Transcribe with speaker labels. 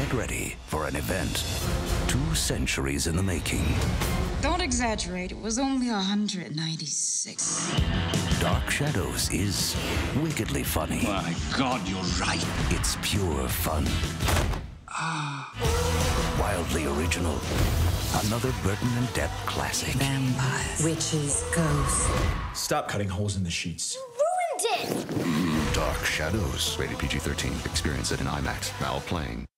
Speaker 1: Get ready for an event 2 centuries in the making.
Speaker 2: Don't exaggerate. It was only 196.
Speaker 1: Dark Shadows is wickedly funny.
Speaker 3: My God, you're right.
Speaker 1: It's pure fun. Wildly original. Another Burton and Depp classic.
Speaker 2: Vampires, witches, ghosts.
Speaker 4: Stop cutting holes in the sheets.
Speaker 5: You ruined it!
Speaker 1: Dark Shadows. Rated PG-13. Experience it in IMAX. Now playing.